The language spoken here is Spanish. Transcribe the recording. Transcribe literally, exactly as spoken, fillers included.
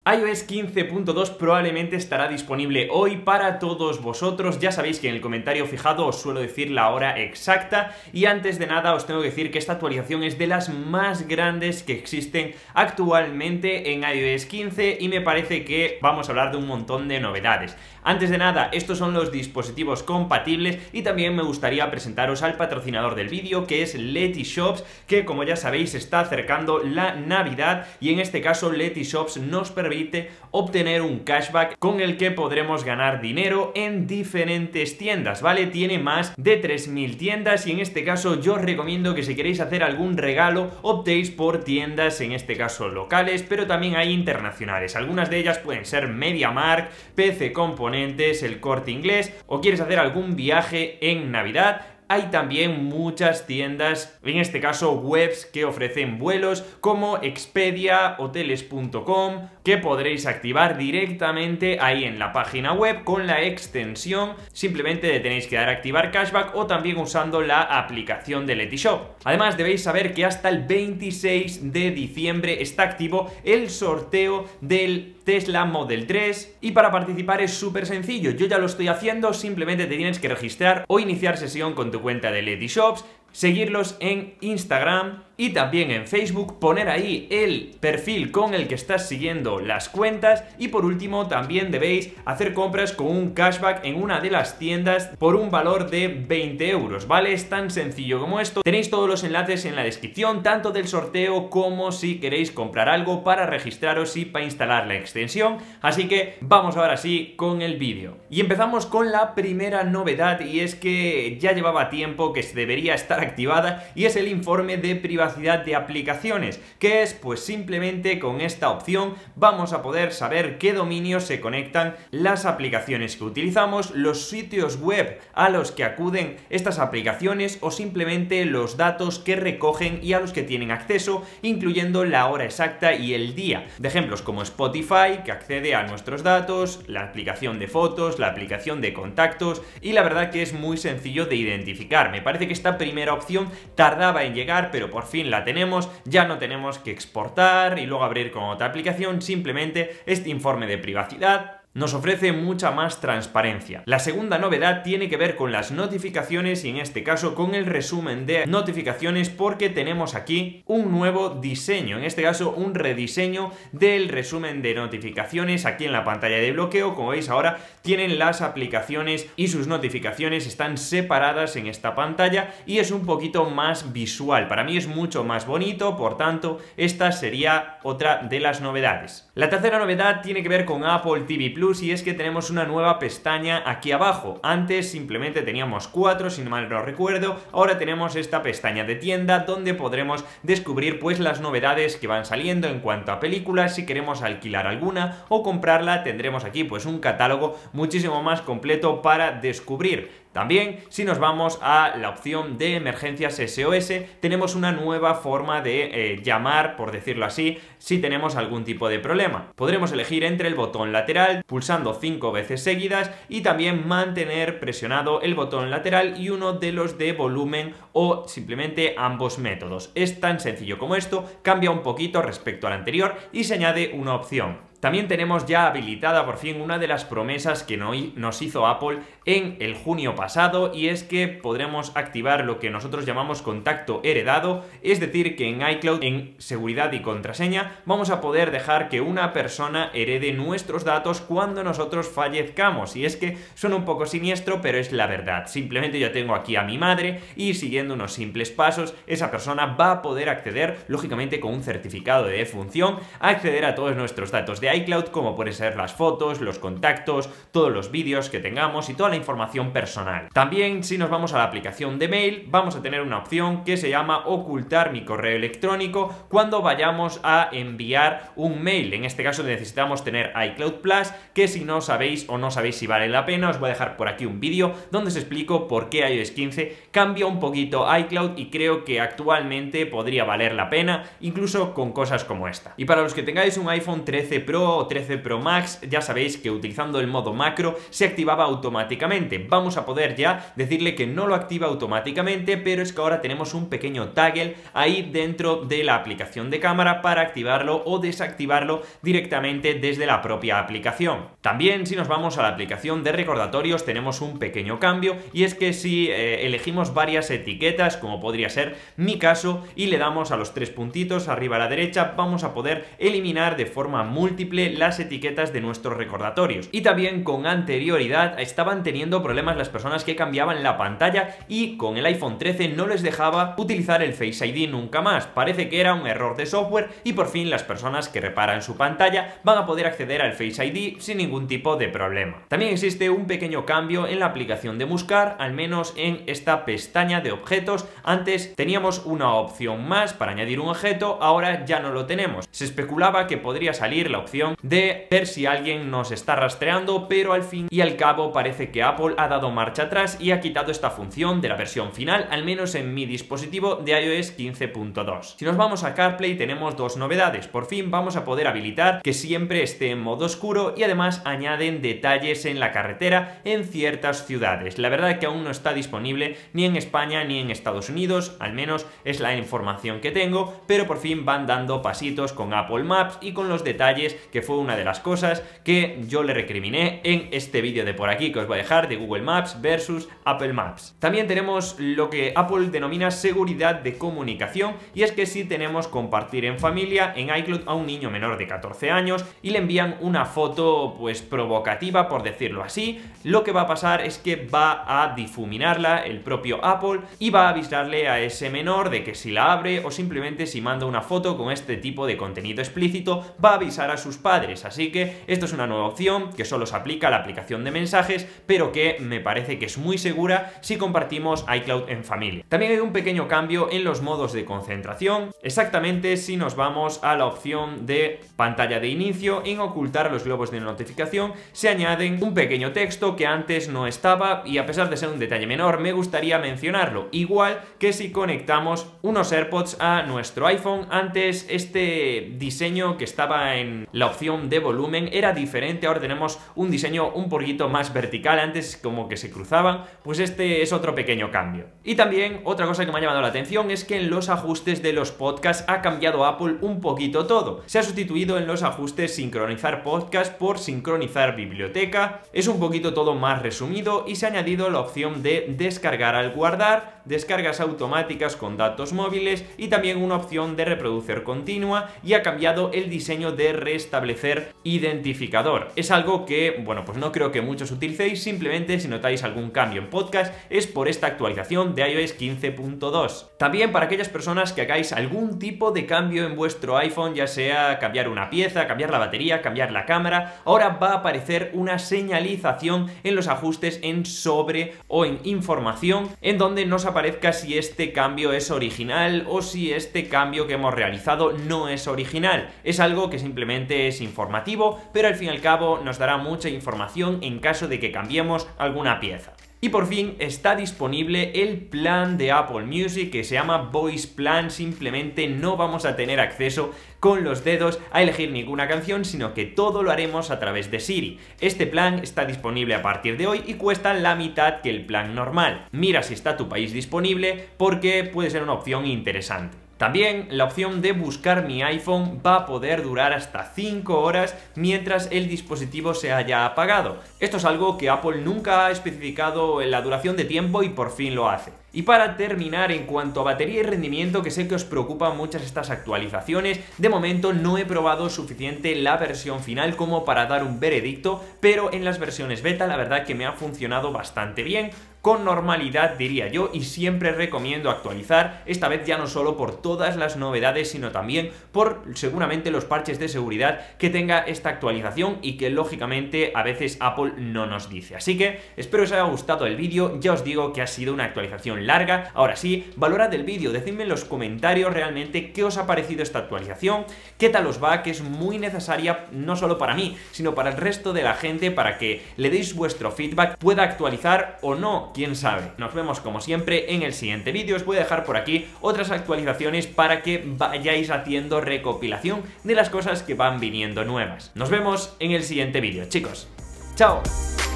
iOS quince punto dos probablemente estará disponible hoy para todos vosotros. Ya sabéis que en el comentario fijado os suelo decir la hora exacta, y antes de nada os tengo que decir que esta actualización es de las más grandes que existen actualmente en iOS quince y me parece que vamos a hablar de un montón de novedades. Antes de nada, estos son los dispositivos compatibles y también me gustaría presentaros al patrocinador del vídeo, que es Letyshops, que como ya sabéis está acercando la Navidad y en este caso Letyshops nos permite obtener un cashback con el que podremos ganar dinero en diferentes tiendas, ¿vale? Tiene más de tres mil tiendas y en este caso yo os recomiendo que si queréis hacer algún regalo optéis por tiendas, en este caso locales, pero también hay internacionales. Algunas de ellas pueden ser MediaMarkt, P C Componentes, El Corte Inglés, o quieres hacer algún viaje en Navidad. Hay también muchas tiendas, en este caso webs, que ofrecen vuelos como Expedia, hoteles punto com, que podréis activar directamente ahí en la página web con la extensión. Simplemente le tenéis que dar a activar cashback o también usando la aplicación de Letyshops. Además debéis saber que hasta el veintiséis de diciembre está activo el sorteo del Tesla Model tres y para participar es súper sencillo. Yo ya lo estoy haciendo, simplemente te tienes que registrar o iniciar sesión con tu cuenta de Letyshops, seguirlos en Instagram y también en Facebook, poner ahí el perfil con el que estás siguiendo las cuentas y por último también debéis hacer compras con un cashback en una de las tiendas por un valor de veinte euros, ¿vale? Es tan sencillo como esto. Tenéis todos los enlaces en la descripción, tanto del sorteo como si queréis comprar algo para registraros y para instalar la extensión. Así que vamos ahora sí con el vídeo. Y empezamos con la primera novedad, y es que ya llevaba tiempo que se debería estar activada, y es el informe de privacidad de aplicaciones, que es pues simplemente con esta opción vamos a poder saber qué dominios se conectan las aplicaciones que utilizamos, los sitios web a los que acuden estas aplicaciones o simplemente los datos que recogen y a los que tienen acceso, incluyendo la hora exacta y el día. De ejemplos como Spotify, que accede a nuestros datos, la aplicación de fotos, la aplicación de contactos, y la verdad que es muy sencillo de identificar. Me parece que esta primera opción tardaba en llegar, pero por fin la tenemos. Ya no tenemos que exportar y luego abrir con otra aplicación, simplemente este informe de privacidad nos ofrece mucha más transparencia. La segunda novedad tiene que ver con las notificaciones y en este caso con el resumen de notificaciones, porque tenemos aquí un nuevo diseño, en este caso un rediseño del resumen de notificaciones. Aquí en la pantalla de bloqueo, como veis ahora, tienen las aplicaciones y sus notificaciones están separadas en esta pantalla y es un poquito más visual. Para mí es mucho más bonito, por tanto esta sería otra de las novedades. La tercera novedad tiene que ver con Apple T V Plus, y es que tenemos una nueva pestaña aquí abajo. Antes simplemente teníamos cuatro, si no mal no recuerdo. Ahora tenemos esta pestaña de tienda donde podremos descubrir pues las novedades que van saliendo en cuanto a películas. Si queremos alquilar alguna o comprarla, tendremos aquí pues un catálogo muchísimo más completo para descubrir. También, si nos vamos a la opción de emergencias S O S, tenemos una nueva forma de eh, llamar, por decirlo así, si tenemos algún tipo de problema. Podremos elegir entre el botón lateral, pulsando cinco veces seguidas, y también mantener presionado el botón lateral y uno de los de volumen, o simplemente ambos métodos. Es tan sencillo como esto, cambia un poquito respecto al anterior y se añade una opción. También tenemos ya habilitada por fin una de las promesas que nos hizo Apple en el junio pasado, y es que podremos activar lo que nosotros llamamos contacto heredado, es decir que en iCloud, en seguridad y contraseña, vamos a poder dejar que una persona herede nuestros datos cuando nosotros fallezcamos. Y es que suena un poco siniestro, pero es la verdad. Simplemente yo tengo aquí a mi madre y siguiendo unos simples pasos, esa persona va a poder acceder, lógicamente con un certificado de defunción, a acceder a todos nuestros datos de iCloud, como pueden ser las fotos, los contactos, todos los vídeos que tengamos y toda la información personal. También, si nos vamos a la aplicación de mail, vamos a tener una opción que se llama ocultar mi correo electrónico cuando vayamos a enviar un mail. En este caso necesitamos tener iCloud Plus, que si no sabéis o no sabéis si vale la pena, os voy a dejar por aquí un vídeo donde os explico por qué iOS quince cambia un poquito iCloud y creo que actualmente podría valer la pena, incluso con cosas como esta. Y para los que tengáis un iPhone trece Pro, Pro o trece Pro Max, ya sabéis que utilizando el modo macro se activaba automáticamente. Vamos a poder ya decirle que no lo activa automáticamente, pero es que ahora tenemos un pequeño toggle ahí dentro de la aplicación de cámara para activarlo o desactivarlo directamente desde la propia aplicación. También, si nos vamos a la aplicación de recordatorios, tenemos un pequeño cambio, y es que si eh, elegimos varias etiquetas, como podría ser mi caso, y le damos a los tres puntitos arriba a la derecha, vamos a poder eliminar de forma múltiple las etiquetas de nuestros recordatorios. Y también con anterioridad estaban teniendo problemas las personas que cambiaban la pantalla y con el iPhone trece no les dejaba utilizar el Face I D nunca más. Parece que era un error de software y por fin las personas que reparan su pantalla van a poder acceder al Face I D sin ningún tipo de problema. También existe un pequeño cambio en la aplicación de buscar, al menos en esta pestaña de objetos. Antes teníamos una opción más para añadir un objeto, ahora ya no lo tenemos. Se especulaba que podría salir la opción de ver si alguien nos está rastreando, pero al fin y al cabo parece que Apple ha dado marcha atrás y ha quitado esta función de la versión final, al menos en mi dispositivo de iOS quince punto dos. Si nos vamos a CarPlay tenemos dos novedades. Por fin vamos a poder habilitar que siempre esté en modo oscuro y además añaden detalles en la carretera en ciertas ciudades. La verdad es que aún no está disponible ni en España ni en Estados Unidos, al menos es la información que tengo, pero por fin van dando pasitos con Apple Maps y con los detalles, que fue una de las cosas que yo le recriminé en este vídeo de por aquí que os voy a dejar, de Google Maps versus Apple Maps. También tenemos lo que Apple denomina seguridad de comunicación, y es que si tenemos compartir en familia en iCloud a un niño menor de catorce años y le envían una foto pues provocativa, por decirlo así, lo que va a pasar es que va a difuminarla el propio Apple y va a avisarle a ese menor de que si la abre o simplemente si manda una foto con este tipo de contenido explícito va a avisar a sus padres. Así que esto es una nueva opción que solo se aplica a la aplicación de mensajes, pero que me parece que es muy segura si compartimos iCloud en familia. También hay un pequeño cambio en los modos de concentración, exactamente si nos vamos a la opción de pantalla de inicio. En ocultar los globos de notificación se añaden un pequeño texto que antes no estaba, y a pesar de ser un detalle menor me gustaría mencionarlo, igual que si conectamos unos AirPods a nuestro iPhone. Antes este diseño que estaba en la opción de volumen era diferente, ahora tenemos un diseño un poquito más vertical, antes como que se cruzaban, pues este es otro pequeño cambio. Y también otra cosa que me ha llamado la atención es que en los ajustes de los podcasts ha cambiado Apple un poquito todo. Se ha sustituido en los ajustes sincronizar podcast por sincronizar biblioteca, es un poquito todo más resumido y se ha añadido la opción de descargar al guardar, descargas automáticas con datos móviles y también una opción de reproducir continua, y ha cambiado el diseño de restablecer identificador. Es algo que, bueno, pues no creo que muchos utilicéis, simplemente si notáis algún cambio en podcast es por esta actualización de iOS quince punto dos. También para aquellas personas que hagáis algún tipo de cambio en vuestro iPhone, ya sea cambiar una pieza, cambiar la batería, cambiar la cámara, ahora va a aparecer una señalización en los ajustes en sobre o en información, en donde nos aparezca si este cambio es original o si este cambio que hemos realizado no es original. Es algo que simplemente es informativo, pero al fin y al cabo nos dará mucha información en caso de que cambiemos alguna pieza. Y por fin está disponible el plan de Apple Music que se llama Voice Plan. Simplemente no vamos a tener acceso con los dedos a elegir ninguna canción, sino que todo lo haremos a través de Siri. Este plan está disponible a partir de hoy y cuesta la mitad que el plan normal. Mira si está tu país disponible, porque puede ser una opción interesante. También la opción de buscar mi iPhone va a poder durar hasta cinco horas mientras el dispositivo se haya apagado. Esto es algo que Apple nunca ha especificado en la duración de tiempo y por fin lo hace. Y para terminar, en cuanto a batería y rendimiento, que sé que os preocupan muchas estas actualizaciones, de momento no he probado suficiente la versión final como para dar un veredicto, pero en las versiones beta la verdad que me ha funcionado bastante bien, con normalidad diría yo, y siempre recomiendo actualizar, esta vez ya no solo por todas las novedades, sino también por seguramente los parches de seguridad que tenga esta actualización y que lógicamente a veces Apple no nos dice. Así que espero os haya gustado el vídeo, ya os digo que ha sido una actualización actualización larga. Ahora sí, valorad el vídeo, decidme en los comentarios realmente qué os ha parecido esta actualización, qué tal os va, que es muy necesaria no solo para mí, sino para el resto de la gente, para que le deis vuestro feedback, pueda actualizar o no, quién sabe. Nos vemos como siempre en el siguiente vídeo. Os voy a dejar por aquí otras actualizaciones para que vayáis haciendo recopilación de las cosas que van viniendo nuevas. Nos vemos en el siguiente vídeo, chicos. ¡Chao!